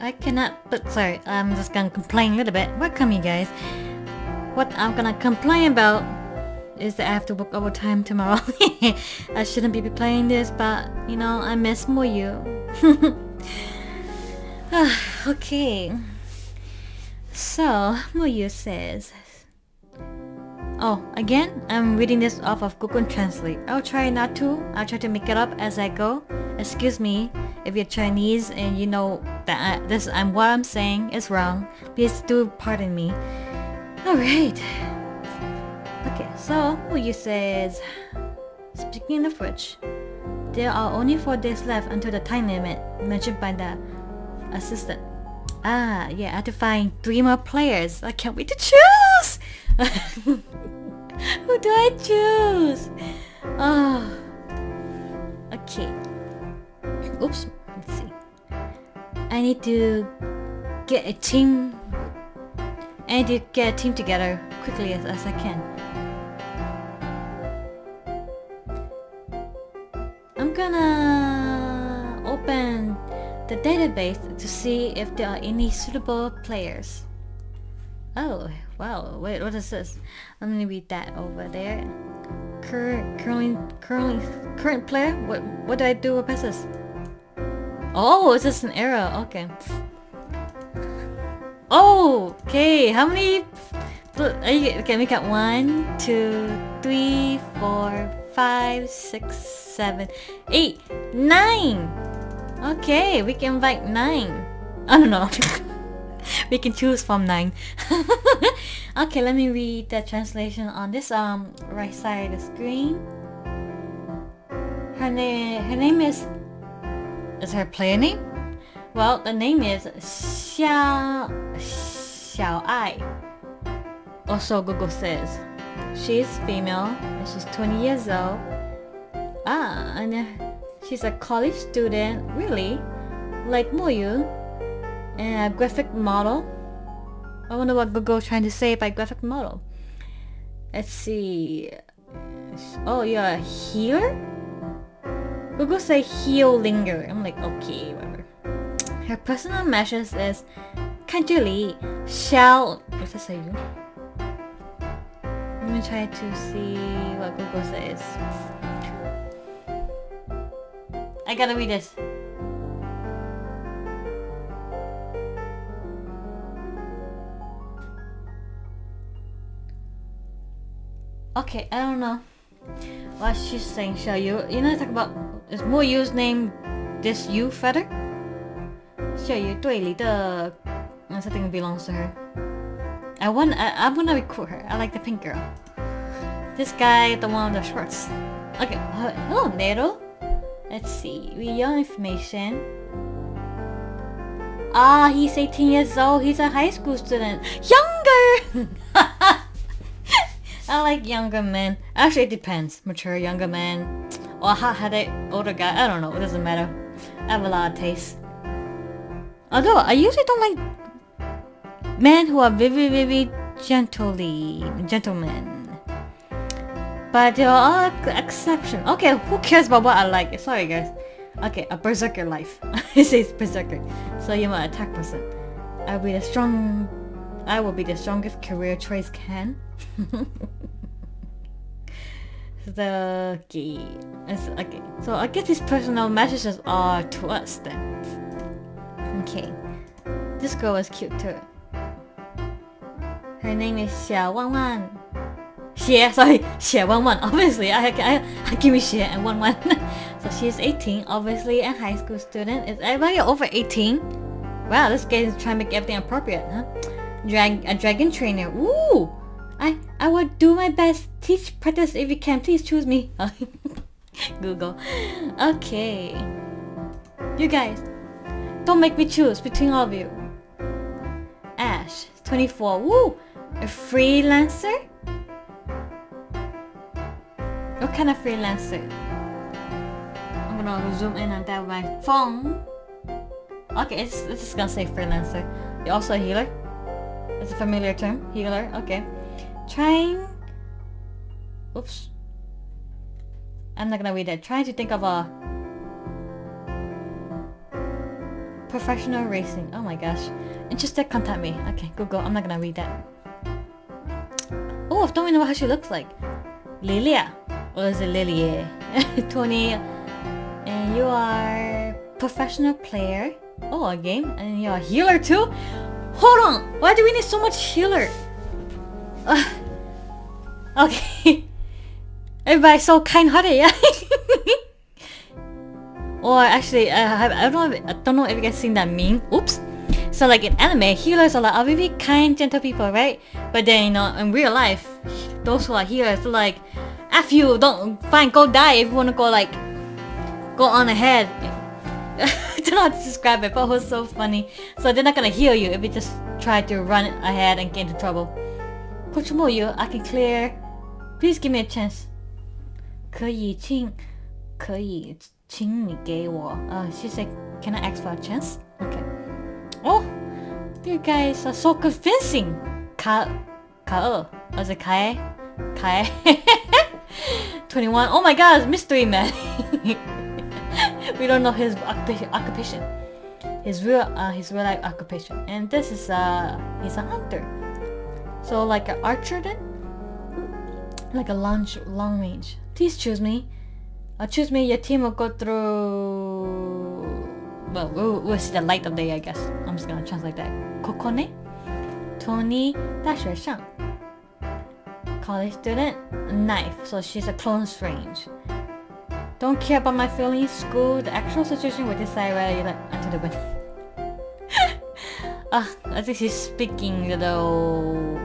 I cannot, but sorry, I'm just gonna complain a little bit. Welcome you guys. What I'm gonna complain about is that I have to work overtime tomorrow. I shouldn't be playing this, but you know, I miss Moyu. Okay. So, Moyu says... Oh, again, I'm reading this off of Google Translate. I'll try not to. I'll try to make it up as I go. Excuse me if you're Chinese and you know that what I'm saying is wrong. Please do pardon me. Alright. Okay, so Moyu says... Speaking of which, there are only 4 days left until the time limit mentioned by the assistant. Ah, yeah, I have to find 3 more players. I can't wait to choose! Who do I choose? Oh. Okay. Oops, let's see. I need to get a team. I need to get a team together quickly as I can. I'm gonna open the database to see if there are any suitable players. Oh, wow, wait, what is this? Let me read that over there. Current player? What do I do with this? Oh, it's just an error, okay. Oh, okay, how many... Okay, we got 1, 2, 3, 4, 5, 6, 7, 8, 9! Okay, we can invite 9. I don't know. We can choose from 9. Okay, let me read the translation on this right side of the screen. Her name is her player name? Well, the name is Xiaoai. Also, Google says she's female and she's 20 years old. Ah, and she's a college student, really, like Moyu, and a graphic model. I wonder what Google's trying to say by graphic model. Let's see. Oh, you're a healer? Google say healinger. I'm like, okay, whatever. Her personal message is 看这里 shall... What's that say? Let me try to see what Google says. I gotta read this. Okay, I don't know what she's saying. Shall you know, talk about is Moyu's name this you feather? Shall you 队里的 something belongs to her. I wanna recruit her. I like the pink girl. This guy, the one with the shorts. Okay, hello Nero. Let's see, read your information. Ah, he's 18 years old. He's a high school student. Younger! I like younger men. Actually, it depends. Mature younger men. Or hot-headed older guy. I don't know. It doesn't matter. I have a lot of taste. Although, I usually don't like men who are very gentlemen. But there are exceptions. Okay, who cares about what I like? Sorry guys. Okay, a berserker life. It says berserker. So you're my attack person. I will be the strongest career choice can. Okay. So I guess these personal messages are to us then. Okay. This girl is cute too. Her name is Xiaoai. Xie11. Obviously, I give me Xie and 11. So she's 18, obviously a high school student. Is everybody over 18? Wow, this guy is trying to make everything appropriate, huh? A dragon trainer. Ooh! I will do my best. Teach practice if you can. Please choose me. Google. Okay. You guys, don't make me choose between all of you. Ash, 24. Woo! A freelancer? What kind of freelancer? I'm gonna zoom in on that with my phone. Okay, it's just gonna say freelancer. You're also a healer? It's a familiar term. Healer, okay. Trying... Oops. I'm not gonna read that. Trying to think of a professional racing. Oh my gosh. Interested, contact me. Okay, Google. I'm not gonna read that. Oh, I don't even know how she looks like. Lilia. Or is it Lilie? 20. And you are professional player. Oh, a game. And you're a healer too? Hold on. Why do we need so much healer? Okay. Everybody's so kind-hearted, yeah? Or actually, I don't know if you guys seen that meme. Oops. So like in anime, healers are like really kind, gentle people, right? But then, you know, in real life, those who are healers are like, F you, go die if you wanna go like, go on ahead. I don't know how to describe it, but it was so funny. So they're not gonna heal you if you just try to run ahead and get into trouble. Coach Moyo, I can clear. Please give me a chance. 可以请你给我 she said, can I ask for a chance? Okay. Oh, you guys are so convincing. Ka is it Kae? 21. Oh my god, mystery man. We don't know his occupation. His real life occupation. And this is he's a hunter. So like an archer then? Like a long range. Please choose me. Choose me. Your team will go through. Well, we'll see the light of day, I guess. I'm just gonna translate that. Kokone, Tony, 大学生 college student, knife. So she's a close range. Don't care about my feelings. School, the actual situation will decide whether you like until the win. I think she's speaking a little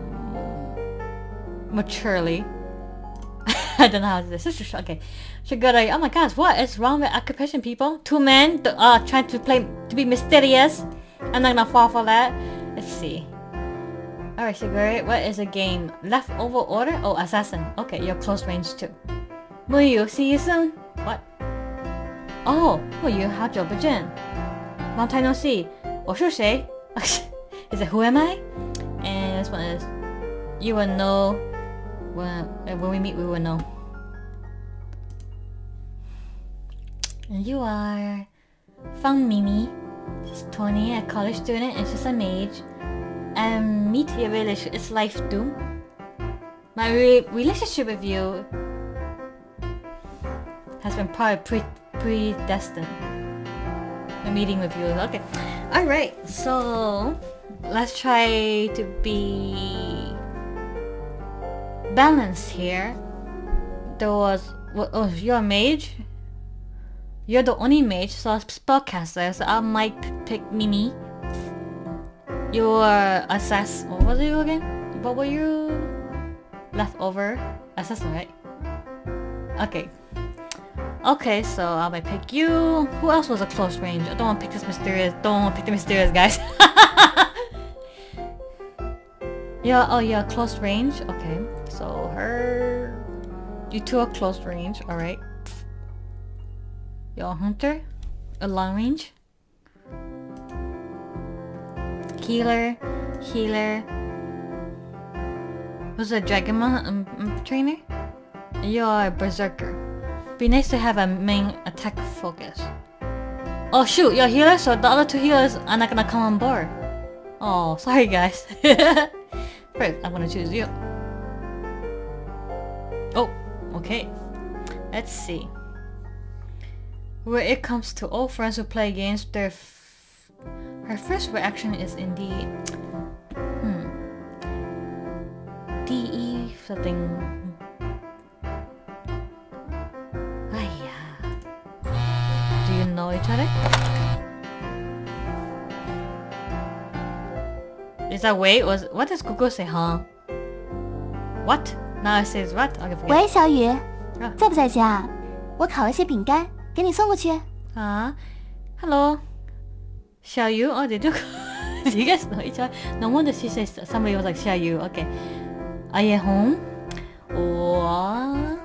maturely. I don't know how to do this. Okay. Oh my gosh, what is wrong with occupation, people? Two men trying to be mysterious. I'm not gonna fall for that. Let's see. Alright, Shigure, what is a game? Leftover order? Oh, assassin. Okay, you're close range too. Muyu, see you soon. What? Oh, Muyu, 好久不见. Long time no see. 我是谁? Is it who am I? And this one is you will know. When we meet, we will know. And you are Fang Mimi. She's 20, a college student, and she's a mage. And meet your relationship. It's life doom. My relationship with you has been probably predestined. A meeting with you. Okay. Alright, so let's try to be balanced here. There was oh, you're a mage. You're the only mage, so a spellcaster. So I might pick Mimi. You're assassin. What was you again? What were you? Leftover assassin, right? Okay. Okay, so I might pick you. Who else was a close range? I don't want to pick this mysterious. Don't want to pick the mysterious guys. Yeah. Oh, yeah. Close range. Okay. So her. You two are close range. All right. You're a hunter. A long range. Healer. Who's a dragon trainer? You're a berserker. Be nice to have a main attack focus. Oh shoot, you're a healer, so the other two healers are not gonna come on board. Oh, sorry guys. First, I'm gonna choose you. Oh, okay. Let's see. Where it comes to all friends who play games, her first reaction is indeed DE something. Do you know each other? Is that wait? What does Google say, huh? What? Now it says what? Okay, forget. 喂，小雨，在不在家？我烤了些饼干，给你送过去。 Hello. 小雨 Oh, they do. Do you guys know each other? No wonder she says somebody was like 小雨 Okay. Are you home? What?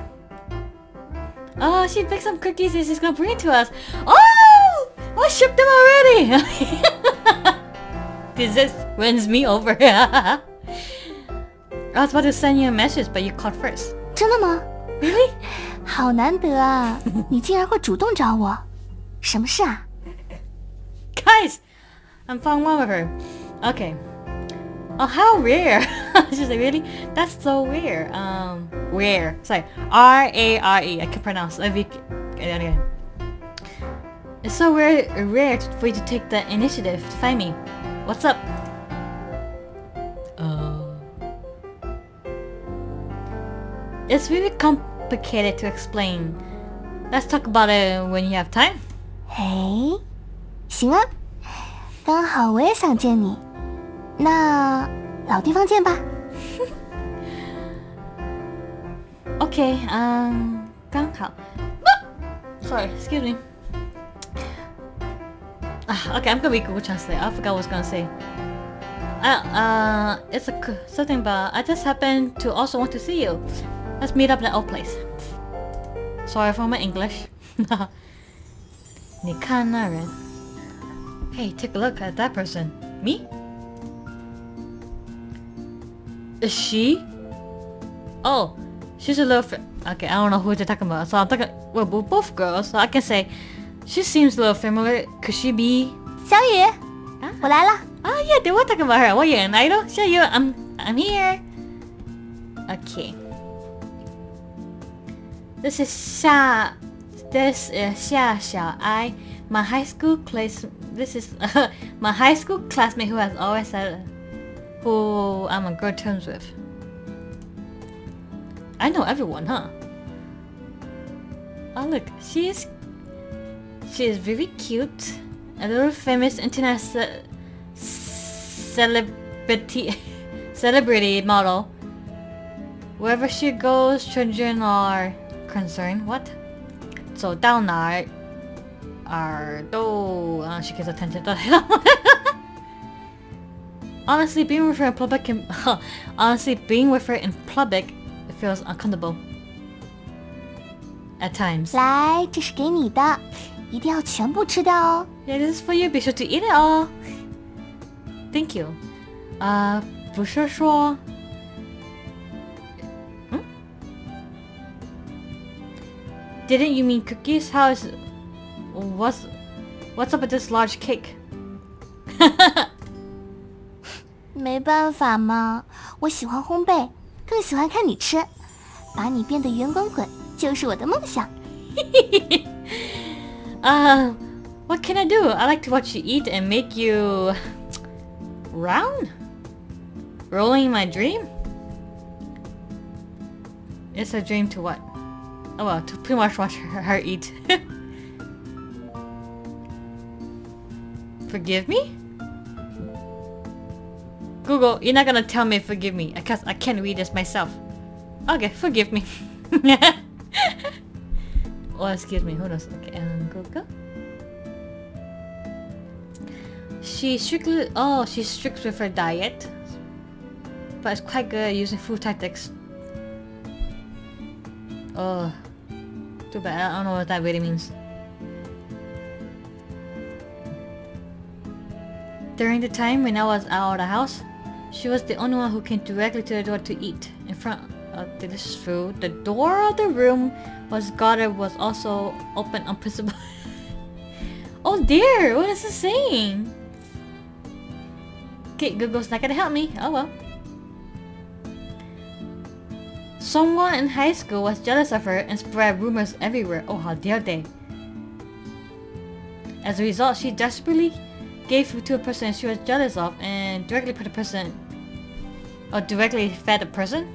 Oh, she baked some cookies and she's gonna bring it to us. Oh! I shipped them already! This wins me over. I was about to send you a message, but you called first. 真的吗 Really? 好难得啊！你竟然会主动找我，什么事啊？ Guys, I'm falling in love with her. Okay. Oh, how rare. She's like, really? That's so rare. Rare. Sorry. R-A-R-E. I can pronounce it. Anyway. It's so rare for you to take the initiative to find me. What's up? It's really complicated to explain. Let's talk about it when you have time. 嘿，行啊，刚好我也想见你，那老地方见吧。 Okay, 刚好。Sorry, excuse me. Okay, I'm gonna be Google Translate. I forgot what I was gonna say. It's something about I just happen to also want to see you. Let's meet up in the old place. Sorry for my English. 你看那人 Hey, take a look at that person. Me? Is she? Oh, she's a little okay, I don't know who they're talking about. So I'm talking we're both girls, so I can say she seems a little familiar. Could she be 小雨，我来了。 Oh yeah, they were talking about her. What, you an idol? Sure, you. I'm here. Okay. This is Xiaoai, my high school class. This is my high school classmate who has always said who I'm on good terms with. I know everyone, huh? Oh look, she is very cute. A little famous internet celebrity model. Wherever she goes, children are concerned. What? So down there are she gets attention. Honestly, being with her in public it feels uncomfortable at times. 来，这是给你的，一定要全部吃掉哦。 Yeah, this is for you. Be sure to eat it all. Thank you. 不是说 Didn't you mean cookies? What's up with this large cake? 没办法嘛，我喜欢烘焙，更喜欢看你吃，把你变得圆滚滚就是我的梦想。 What can I do? I like to watch you eat and make you round? Rolling my dream? It's a dream to what? Oh well, to pretty much watch her eat. Forgive me? Google, you're not gonna tell me forgive me because I can't read this myself. Okay, forgive me. Oh, excuse me, who knows? Okay, Google. She's strict with her diet, but it's quite good at using food tactics. Oh, too bad. I don't know what that really means. During the time when I was out of the house, she was the only one who came directly to the door to eat. In front of delicious food, the door of the room was also open on principle. Oh dear, what is it saying? Okay, Google's not gonna help me. Oh well. Someone in high school was jealous of her and spread rumors everywhere. Oh, how dare they. As a result, she desperately gave food to a person she was jealous of and directly fed the person.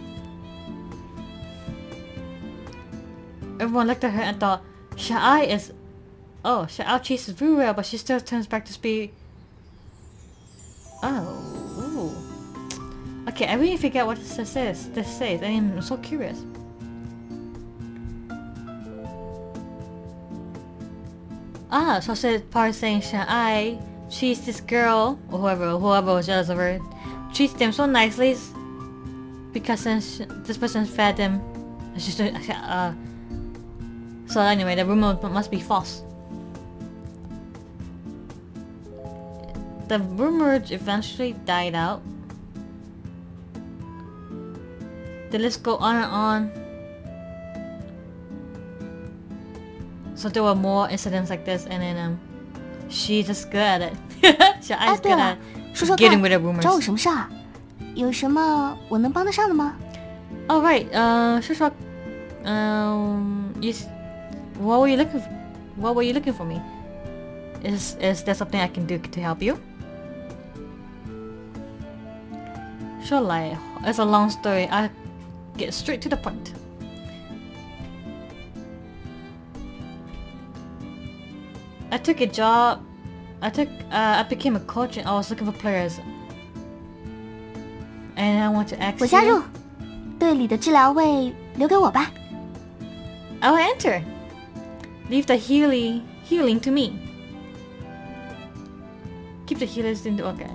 Everyone looked at her and thought, Xiaoai cheats very well, but she still turns back to speed. Oh, ooh. Okay, I really forget what this says. I am so curious. So part saying Xiaoai treats this girl or whoever was jealous of her, treats them so nicely because since this person fed them. So anyway, the rumor must be false. The rumor eventually died out. The list go on and on. So there were more incidents like this, and then She's just good at it. 小爱 is 对 good 了 at 说说 getting 看 rid of rumors. 找我什么事儿？有什么我能帮得上的吗？ Oh right. 说说what were you looking for me? Is there something I can do to help you? Sure, like it's a long story. I get straight to the point. I took a job. I became a coach and I was looking for players. And I want to ask 我加入 you. 队里的治疗位留给我吧。 I'll enter. Leave the healing to me. Keep the healers in the okay.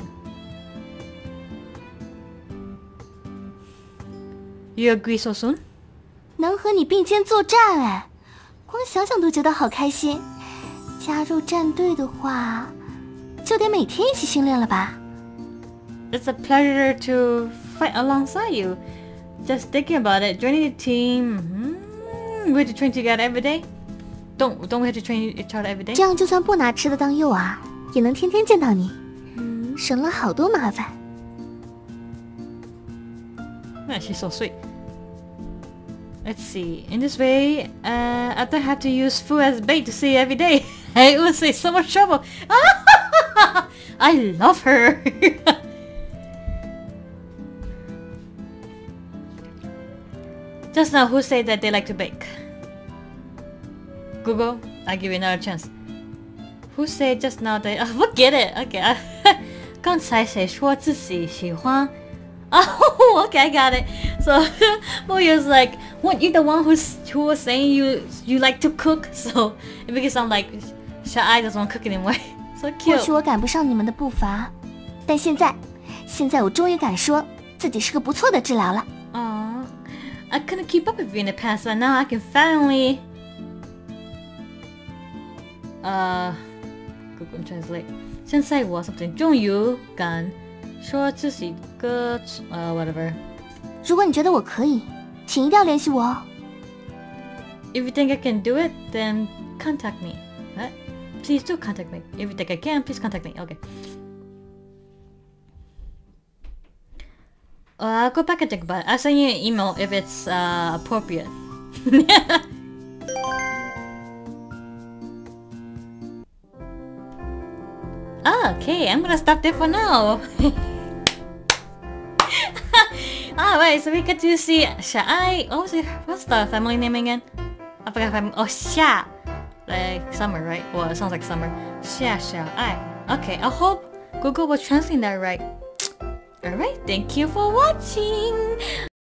You agree so soon? 能和你并肩作战哎，光想想都觉得好开心。加入战队的话，就得每天一起训练了吧？ It's a pleasure to fight alongside you. Just thinking about it, joining the team. We have to train together every day. Don't we have to train each other every day? 这样就算不拿吃的当诱饵，也能天天见到你，省了好多麻烦。 Man, she's so sweet. Let's see. In this way, I don't have to use food as bait to see every day. I would save so much trouble. I love her. Just now, who said that they like to bake? Google, I'll give you another chance. Who said just now that... forget it. Okay. 刚才谁说自己喜欢 Oh, okay, I got it. So, Moya's like, weren't you the one who was saying you like to cook? So, it makes it sound like Xiaoai doesn't want to cook anymore. So 或 cute. 许我赶不上你们的步伐，但现在我终于敢说自己是个不错的治疗了。 Aww. I couldn't keep up with you in the past, but now I can finally... Google Translate. 现在我something 终于敢说自己个whatever. 如果你觉得我可以，请一定要联系我哦。 If you think I can do it, then contact me. What? Please do contact me. If you think I can, please contact me. Okay. I'll go back and think about it. I'll send you an email if it's appropriate. Okay, I'm gonna stop there for now. Alright, so we get to see Xiaoai. What's the family name again? I forgot family. Oh, Xia. Like summer, right? Well, it sounds like summer. Xiaoai. Okay, I hope Google was translating that right. Alright, thank you for watching.